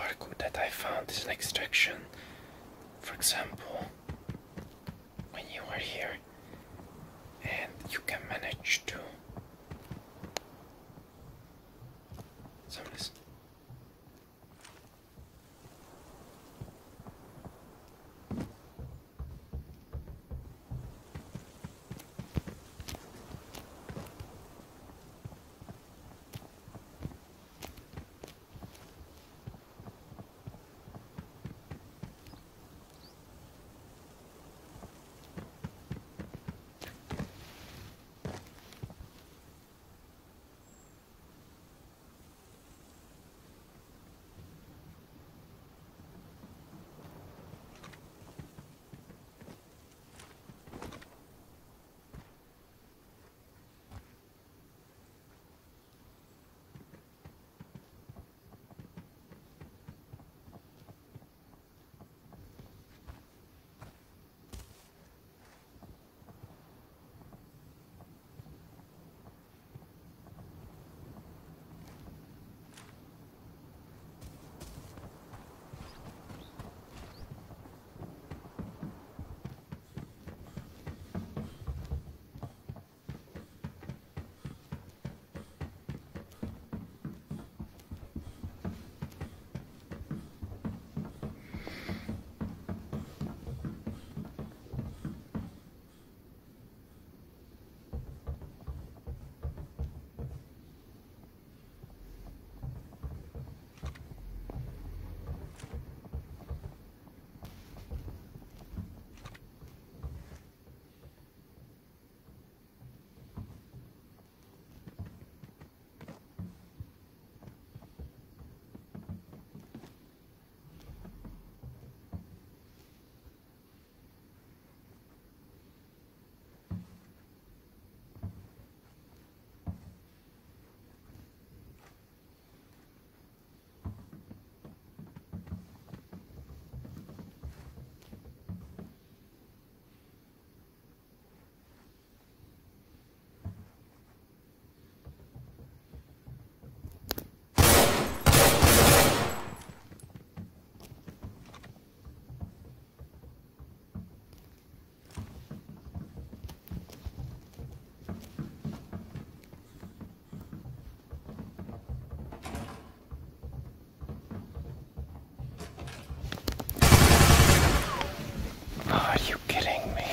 parkour that I found is an extraction. For example, when you are here and you can manage to some of this. Are you kidding me?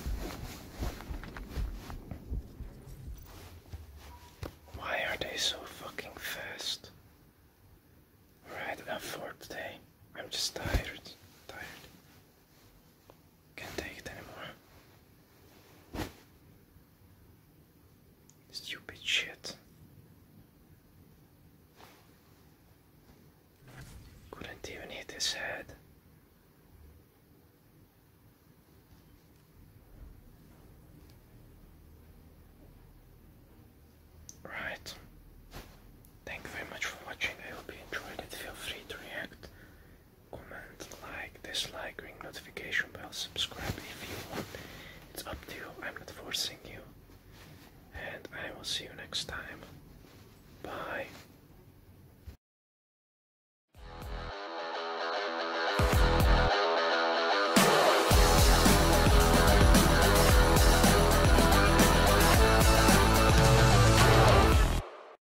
Why are they so fucking fast? Right, enough for today. I'm just tired. Can't take it anymore. Stupid shit. Couldn't even hit his head. Right. Thank you very much for watching. I hope you enjoyed it. Feel free to react, comment, like, dislike, ring notification bell, subscribe if you want. It's up to you. I'm not forcing you. And I will see you next time.